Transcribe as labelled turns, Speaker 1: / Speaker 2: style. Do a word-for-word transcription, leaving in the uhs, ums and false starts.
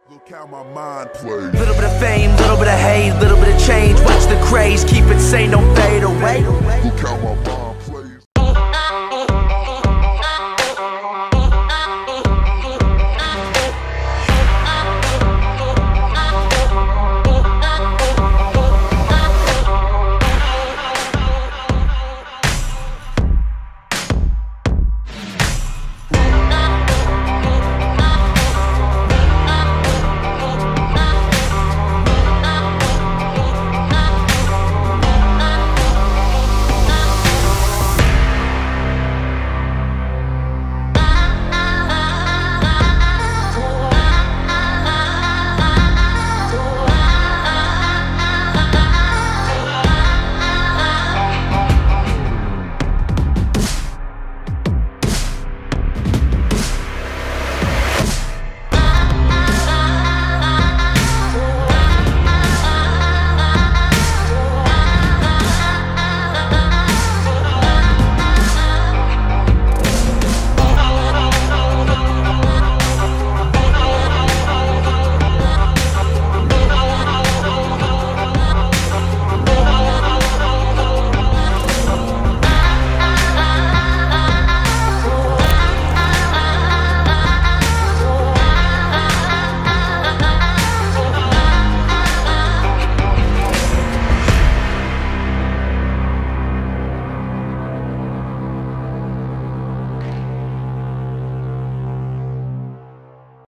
Speaker 1: Look how my mind plays.
Speaker 2: Little bit of fame, little bit of hate, little bit of change. Watch the craze, keep it sane, don't fade away.
Speaker 1: Look how my mind